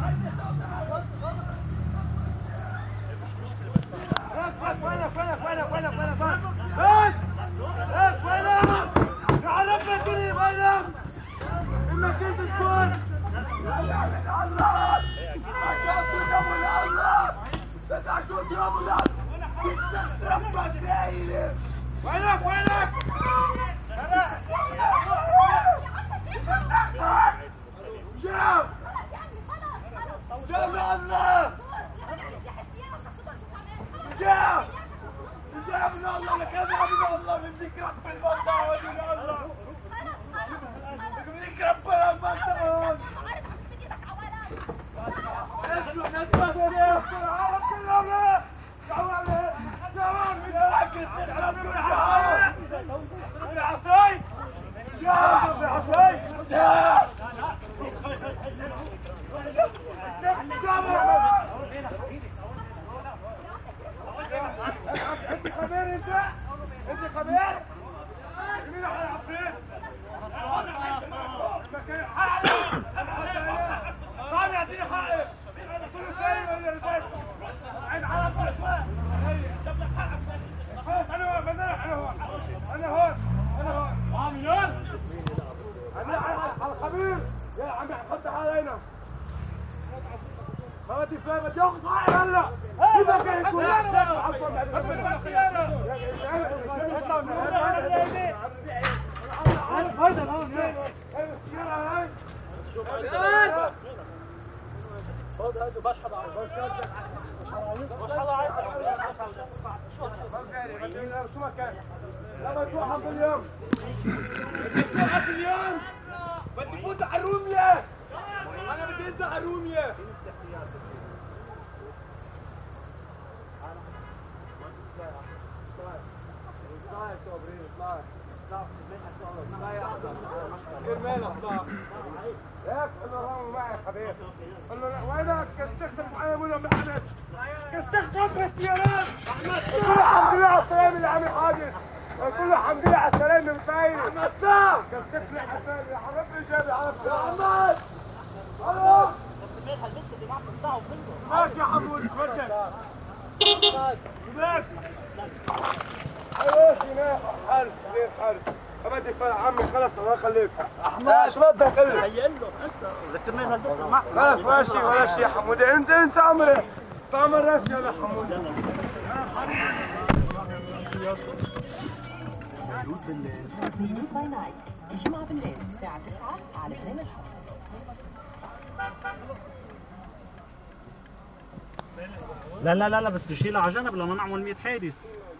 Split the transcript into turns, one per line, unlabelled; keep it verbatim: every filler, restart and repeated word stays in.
وينك وينك وينك وينك وينك بس بس وينك تعال ابنك كلي وينك اما كنت تكون الله عشان يا ابو الله بس عشان يا ابو الله ربك داير وينك وينك جاب جاب يا الله جاب جاب من الله لك هذا من الله من ذكر رب الموضوع من الله من ذكر رب الموضوع اسمع اسمع يا العالم كله جوال جوال من العكس العالم كله يا عصاي جاب يا عصاي جاب انت خبير انت انت خبير مين هيلعب فين المكان حقك طالع يعطيني حقي كله سايب ولا رجال عين على طول شويه جاب لك حقك انا هون انا هون انا هون انا هون عاملون انا على الخبير يا عمي حط علينا ما بدي فاهم بدي اخذ حقي هلا كيف كان يكون هذا الهون هاي خذ هذا بشحط على شو مكان لما تروح عند اليوم تروح اليوم بدي فوت على الرومية انا بدي انزل على الرومية كيف مالك صار؟ هيك قل له هون معي يا حبيبي قل له وينك كستخدم معي ولا محمد كستخدم بالسيارات كل الحمد لله على السلامة يا عمي حاجز كل الحمد لله على السلامة مفايد احمد صاح كستخدم حسابي يا حبيبي جابي على يا احمد الو ماشي يا حمود تفضل هناك ايوه هناك حل غير حل بدي فرع عمي خلص الله يخليك احمد شو بدك قل هيئ له انت ذكرني هالدكتور معك خلص ولا شيء ولا شيء يا حمودي انت انت عمري تعمل راسي يا حمودي
بيوت بالليل بيوت باي نايت الجمعة بالليل الساعة تسعة على اثنين الحر
لا لا لا لا بس نشيلها على جنب لما نعمل مية حادث